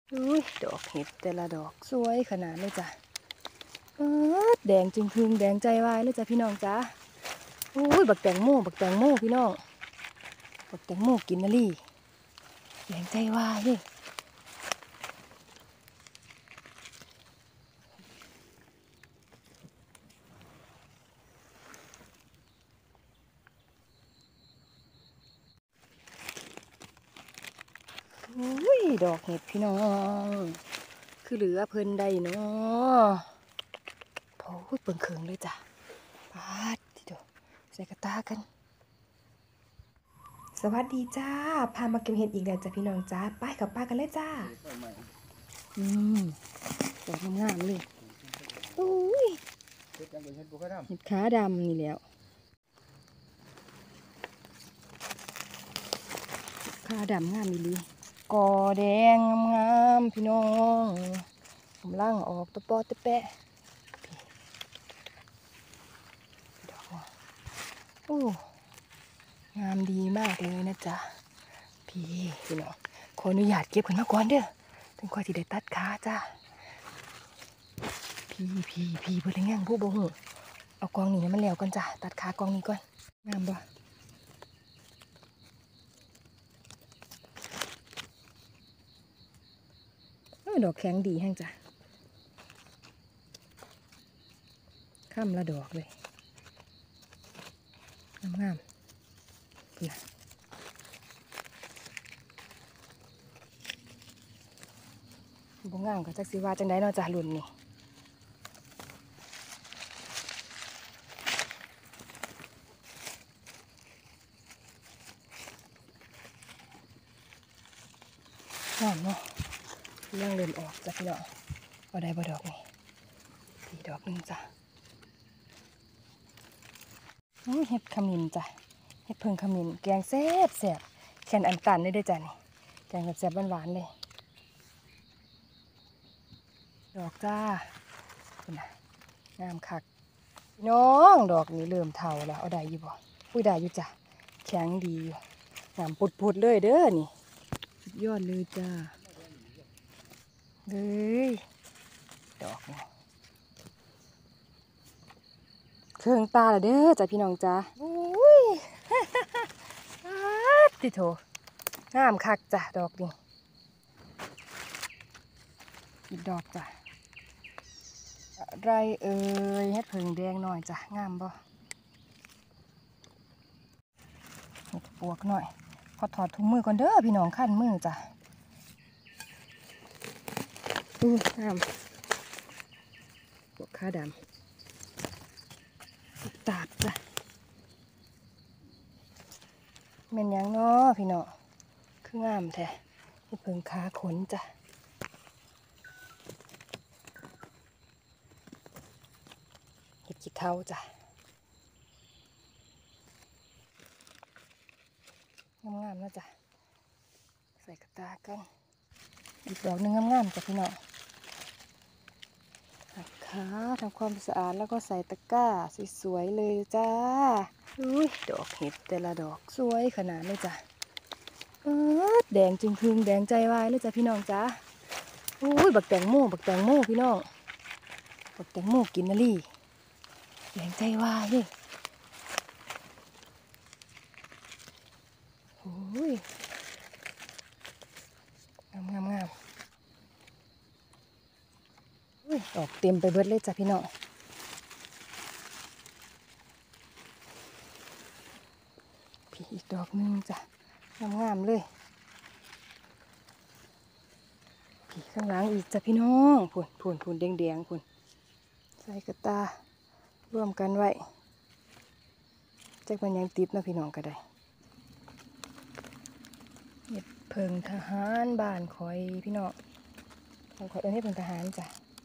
อุ้ยดอกเห็ดแต่ละดอกสวยขนาดเลยจ้ะแดงจึงพึงแดงใจวายเลยจ้ะพี่น้องจ้ะอุ้ยบักแตงโมพี่น้องบักแตงโมกินนาลี่แดงใจวายเลยอุ้ยดอกเห็ดพี่น้องคือเหลือเพิ่นได้เนาะโอ้ยเปิงเคิงเลยจ้ะปาดทีเดียวใส่กระตากันสวัสดีจ้าพามาเก็บเห็ดอีกแล้วจ้ะพี่น้องจ้าไปกับป้ากันเลยจ้าอืมดอกงามๆเลยอุ้ยเห็ดขาดำนี่แล้วขาดำงามอีหลีกอแดงงามๆพี่น้องกำลังออกตะปอตะแปะดอกโอ้งามดีมากเลยนะจ๊ะพี่น้องขออนุญาตเก็บขึ้นมาก่อนเด้อถึงค่อยที่ได้ตัดขาจ้าพี่เพื่อนยังผู้บ่หูเอากองนี้มันแล้วก่อนจ้ะตัดขากองนี้ก่อนงามบ่ดอกแข็งดีแห้งจ้ะข้ามละดอกเลยงามๆเพื่อบ่งามก็จักสิว่าจังได๋เนาะจ้ะรุ่นนี้งามเนาะเรื่องเริ่มออกจ้ะพี่น้องเอาได้บ่ดอกนี่พี่ดอกนึงจ้ะเห็ดขมิ้นจ้ะเห็ดเพิงขมิ้นแกงแซ่บแค่นอันตันได้ด้วยจ้ะนี่แกงแบบแซ่บหวานๆเลยดอกจ้าคุณน่ะงามคักน้องดอกนี้เริ่มเฒ่าแล้วเอาได้อยู่บ่อุ้ยได้อยู่จ้ะแข็งดีอยู่งามปุดๆเลยเด้อนี่สุดยอดเลยจ้าเลยดอกนี่เครื่องตาละเด้อจ้ะพี่น้องจ้าอุ้ยติโถงามคักจ้ะดอกนี้อีกดอกจ้ะอะไรเอ่ยเฮ็ดเพิงแดงหน่อยจ้ะงามบ่เฮ็ดปวกหน่อยพอถอดถุงมือก่อนเด้อพี่น้องขั้นมือจ้ะงามปวกขาดำตาดจ้ะแม่นยังเนาะพี่น้องคืองามแท้เฮ็ดเพิงขาขนจ้ะเฮ็ดขี้เถ้าจ้ะงามๆนะจ้ะใส่กระตากันอีกดอกหนึ่งงามๆจ้ะพี่น้องหักขาทำความสะอาดแล้วก็ใส่ตะกร้าสวยๆเลยจ้าอุ้ยดอกเห็ดแต่ละดอกสวยขนาดเลยจ้ะแดงจึงพึงแดงใจวายเลยจ้ะพี่น้องจ้าอุ้ยบักแตงโมพี่น้องบักแตงโมกินนาลี่แดงใจวายเลยโอ้ยงามออกเต็มไปเบิดเลยจ้ะพี่น้องพี่อีกดอกนึงจ้ะงามเลยพี่ข้างหลังอีกจ้ะพี่น้องพูนแดงพูนใส่กระตาร่วมกันไว้จักมันยังติดนะพี่น้องก็ได้เห็ดเพิงทหารบ้านคอยพี่น้องของคอยเอิ้นให้เพิงทหารจ้ะ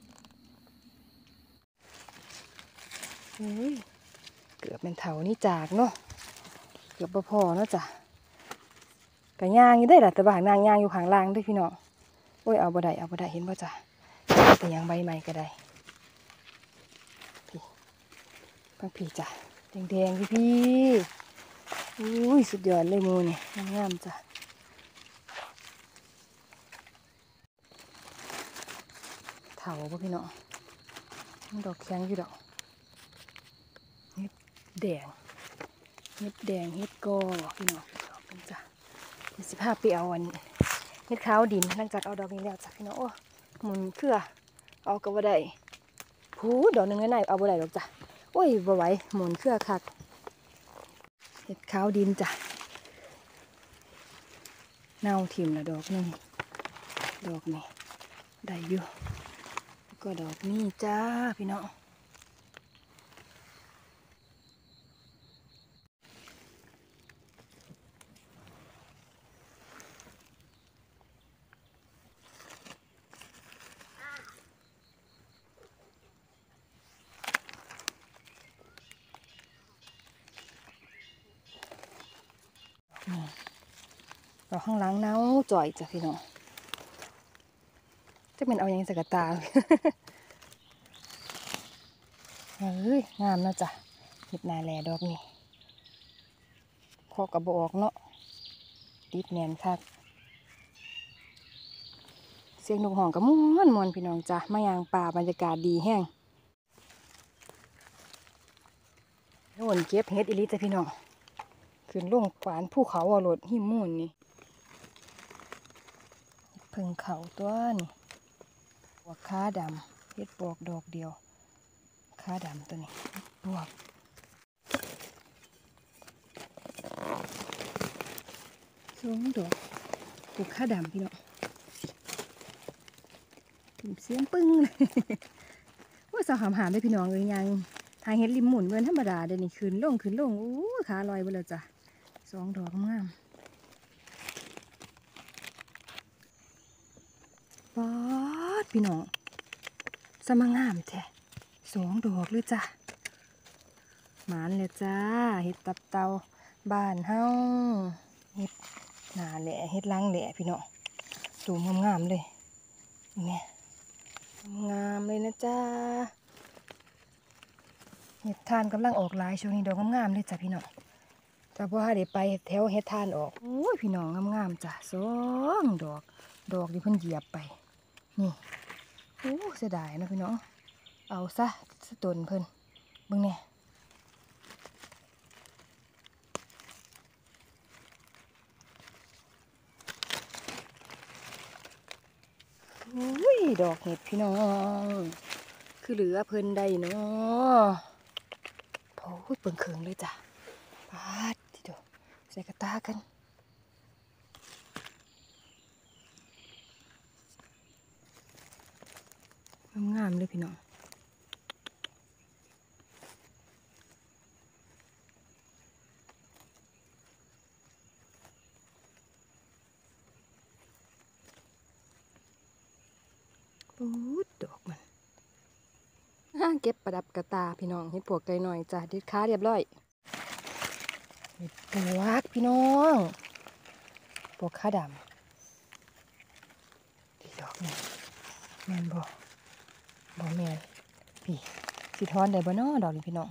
เกือบเป็นเถานี่จากเนาะเกือบพอเนาะจ้ะกะย่างอยู่ได้ล่ะแต่บางนางย่างอยู่ข้างล่างด้วยพี่น้องโอ้ยเอาบ่ได้เห็นบ่จ้ะแต่ยังใบใหม่ก็ได้พี่พังพี่จ้ะแดงพี่อุ้ยสุดยอดเลยมูนี่งามจ้ะเถาป่ะพี่น้องดอกแข็งอยู่ดอกเห็ดแดงเห็ดแดงเห็ดกอพี่น้องดอกกันจ้ะ15ปีเอาวันเห็ดขาวดินหลังจากเอาดอกนี้แล้วจ้ะพี่น้องโอ้หมุนเครือเอากระบะได้พูดอกหนึ่งไงเอาบ่ได้ดอกจ้ะโอ้ยบ่ไหวหมุนเครือคักเห็ดขาวดินจ้ะเน่าถิ่มละดอกนึงดอกนี้ได้อยู่ก็ดอกนี้จ้าพี่น้องดอกข้างหลังเน่าจ่อยจ้ะพี่น้องจะเป็นเอาอย่างใส่กระตา เฮ้ยงามนะจ้ะเห็ดนาแลดอกนี่พอกระบอกเนาะติดแน่นคักเสียงนกห้องก็ม่วนพี่น้องจ้ะมายางป่าบรรยากาศดีแห้งโน่นเก็บเห็ดอีลิจ้ะพี่น้องขึ้นลงขวานภูเขาเอารถหิมมูนนี่เพิ่งเขาตัวนี่หัวขาดำเห็ดปวกดอกเดียวขาดำตัวนี้ปวกสองดอกปวกขาดำพี่น้องเสียงปึ้งเลยว่าสาวหามได้พี่น้องเลยยังทางเห็ดริมหมุนเงินธรรมดาเดี๋ยวนี้ขึ้นลงอู้ขาลอยไปเลยจ้ะสองดอกงามป๊อดพี่น้องสมังงามแท้สองดอกเลยจ้ะหมานเลยจ้าเห็ดตับเตาบ้านเฮาเห็ดหนาแหละเห็ดล้างแหละพี่น้องตูมงามเลยเนี่ยงามเลยนะจ้าเห็ดทานกำลังออกหลายช่วงนี้ดอกงามเลยจ้ะพี่น้องแต่พอเดี๋ยวไปแถวเห็ดทานออกโอ้ยพี่น้องงามจ้ะสองดอกที่เพิ่นเหยียบไปนี่โอ้เสียดายนะพี่น้องเอาซะต้นเพิ่นเบิ่งเนี่ยโอ้ยดอกเห็ดพี่น้องคือเหลือเพิ่นได้เนาะโอ้ยเปิ่งเขิงเลยจ้ะปาดทีเดียวใส่กระตากันงามเลยพี่น้องปูดดอกมันเก็บประดับกระตาพี่น้องเห็ดปวกไก่หน่อยจ้ะดิดค้าเรียบร้อยเห็ดปวกพี่น้องปวกขาดำดีดอกนี่แมนบ่แมนพี่สิทอนได้บ่น้อดอกนี่พี่น้อง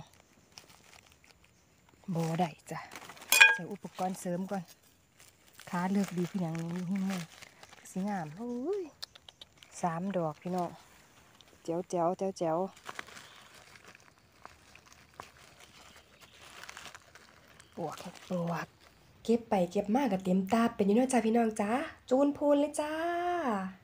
บ่ได้จ้ะใส่อุปกรณ์เสริมก่อนขาเลือกดีพี่น้องนี่หิ้มมือสีงามโอ้ย3 ดอกพี่น้องแจ๋วปวกเก็บไปเก็บมากกับเต็มตาเป็นยังไงจ้าพี่น้องจ้าจูนพูนเลยจ้า